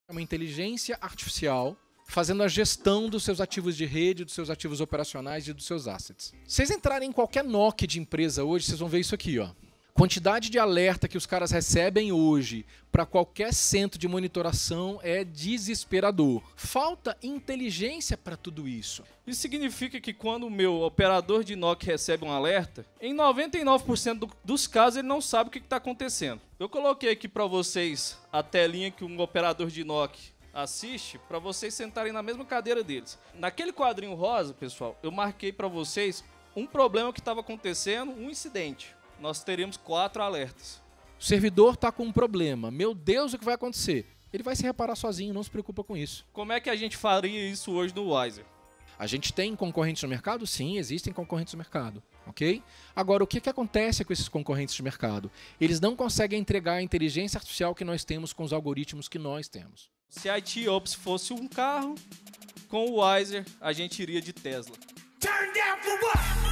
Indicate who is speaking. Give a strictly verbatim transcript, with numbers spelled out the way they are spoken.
Speaker 1: Uma inteligência artificial fazendo a gestão dos seus ativos de rede, dos seus ativos operacionais e dos seus assets. Se vocês entrarem em qualquer N O C de empresa hoje, vocês vão ver isso aqui, ó. Quantidade de alerta que os caras recebem hoje para qualquer centro de monitoração é desesperador. Falta inteligência para tudo isso.
Speaker 2: Isso significa que quando o meu operador de N O C recebe um alerta, em noventa e nove por cento do, dos casos ele não sabe o que está acontecendo. Eu coloquei aqui para vocês a telinha que um operador de N O C assiste para vocês sentarem na mesma cadeira deles. Naquele quadrinho rosa, pessoal, eu marquei para vocês um problema que estava acontecendo, um incidente. Nós teríamos quatro alertas.
Speaker 1: O servidor está com um problema. Meu Deus, o que vai acontecer? Ele vai se reparar sozinho, não se preocupa com isso.
Speaker 2: Como é que a gente faria isso hoje no Wiser?
Speaker 1: A gente tem concorrentes no mercado? Sim, existem concorrentes no mercado. Ok? Agora, o que, que acontece com esses concorrentes de mercado? Eles não conseguem entregar a inteligência artificial que nós temos com os algoritmos que nós temos.
Speaker 2: Se a I T Ops fosse um carro, com o Wiser a gente iria de Tesla. Turn down for what?